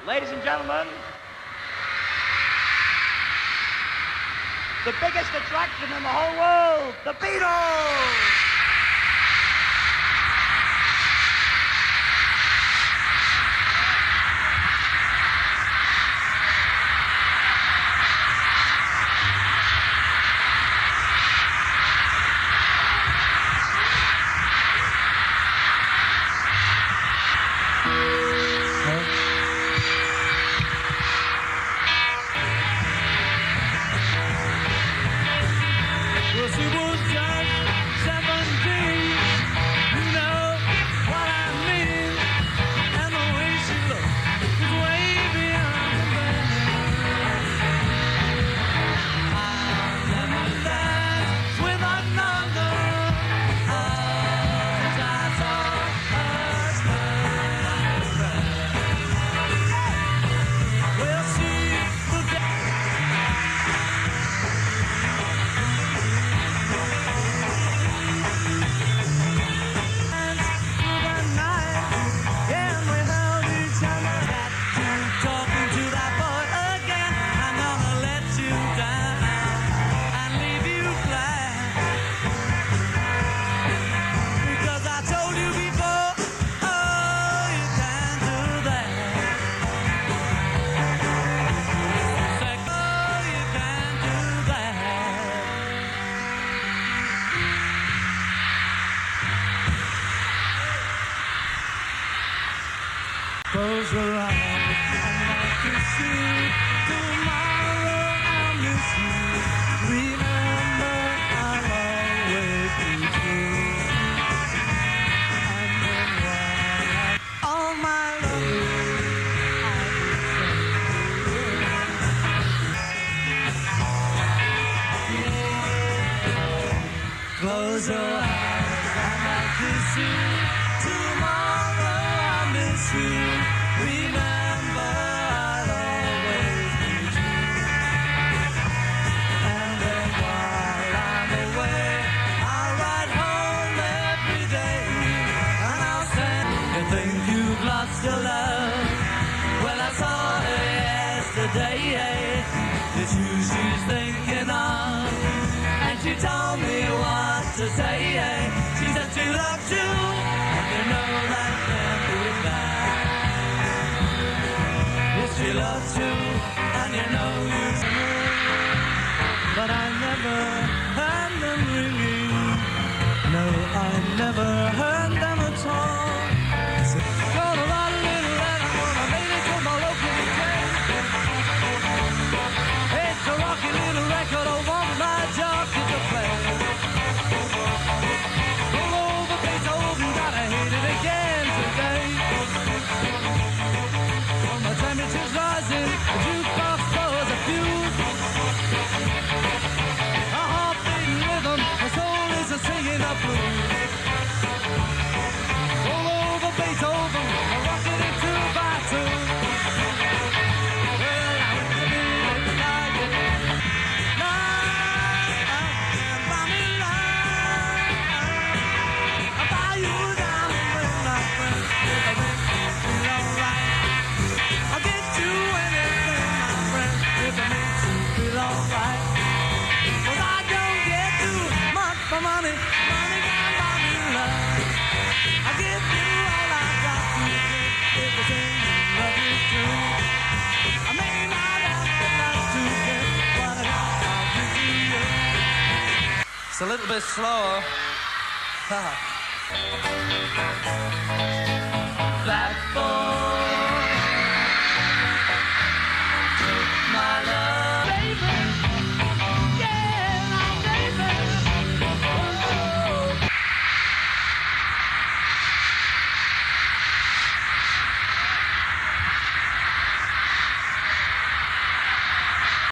Ladies and gentlemen, the biggest attraction in the whole world, the Beatles! Close your eyes, I'd like to see tomorrow I'll miss you. Remember, I'll always be true. And then while all my love, close your eyes, I'd like to see tomorrow I'll miss you. Remember, I'll always be true. And then while I'm away, I'll ride home every day, and I'll say, you think you've lost your love? Well, I saw her yesterday. It's you she's thinking of, and she told me what to say. She said she loved you, and you know that can't be bad. She loves you, and you know you. But I never heard them ringing. No, I never heard them at all. So, gonna write a little letter for my lady to my local train. It's a rocky little record, I want my jockey to play. All over Beethoven, gotta hate it again today. Temperature's rising, the jukebox blows a fuse. A heart-beating rhythm, my soul is a singing a blues. All over Beethoven, a rocking it 2 by 2. Well, I really like it. I'll buy you down with my friend, if I make you feel alright. I'll get you anything, my friend, if it makes you feel alright. 'Cause I don't get too much for money, money can buy me love. I'll give you all I got to give, if it's in love is true. I may not have enough to get what I got, I'll give to you. It's a little bit slower. Blackboard.